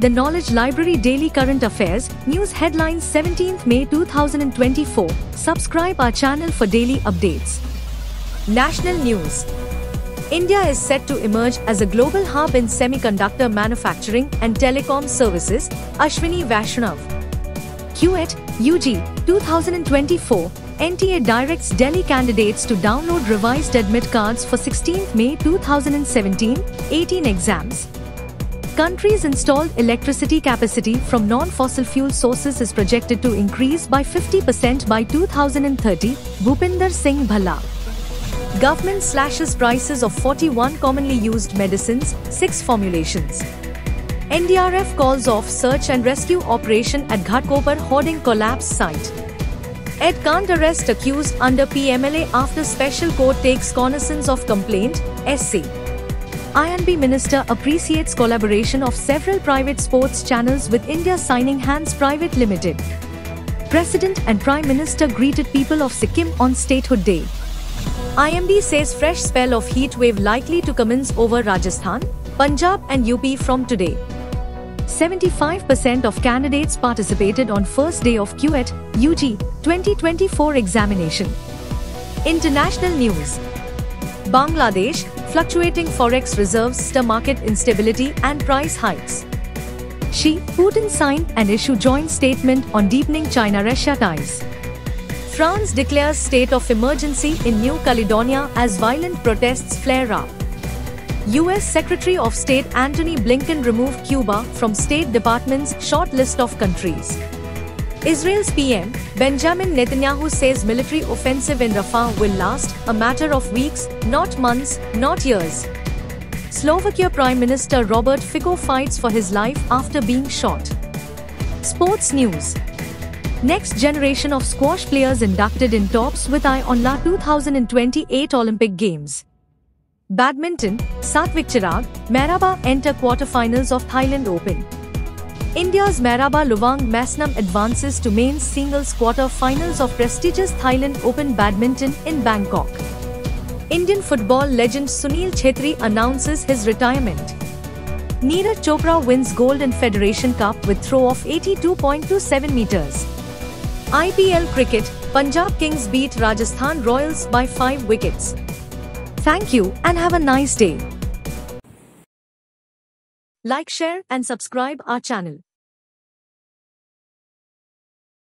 The Knowledge Library Daily Current Affairs, News Headlines 17th May 2024. Subscribe our channel for daily updates. National News. India is set to emerge as a global hub in semiconductor manufacturing and telecom services, Ashwini Vaishnav. QET, UG, 2024, NTA directs Delhi candidates to download revised admit cards for 16th May 2017-18 exams. Country's installed electricity capacity from non-fossil fuel sources is projected to increase by 50% by 2030, Bhupinder Singh Bhalla. Government slashes prices of 41 commonly used medicines, 6 formulations. NDRF calls off search and rescue operation at Ghatkopar hoarding collapse site. ED can't arrest accused under PMLA after special court takes cognizance of complaint, SC. INB Minister appreciates collaboration of several private sports channels with India signing Hands Private Limited. President and Prime Minister greeted people of Sikkim on Statehood Day. IMD says fresh spell of heat wave likely to commence over Rajasthan, Punjab and UP from today. 75% of candidates participated on first day of QET, UG, 2024 examination. International news. Bangladesh, fluctuating forex reserves stir market instability and price hikes. Xi, Putin sign and issue joint statement on deepening China-Russia ties. France declares state of emergency in New Caledonia as violent protests flare up. US Secretary of State Antony Blinken removed Cuba from State Department's short list of countries. Israel's PM, Benjamin Netanyahu says military offensive in Rafah will last a matter of weeks, not months, not years. Slovakia Prime Minister Robert Fico fights for his life after being shot. Sports news. Next generation of squash players inducted in tops with eye on La 2028 Olympic Games. Badminton, Satvik Chirag, Maraba enter quarterfinals of Thailand Open. India's Maraba Luvang Masnam advances to men's singles quarter-finals of prestigious Thailand Open Badminton in Bangkok. Indian football legend Sunil Chhetri announces his retirement. Neeraj Chopra wins gold in Federation Cup with throw of 82.27 meters. IPL cricket, Punjab Kings beat Rajasthan Royals by 5 wickets. Thank you and have a nice day. Like, share and subscribe our channel.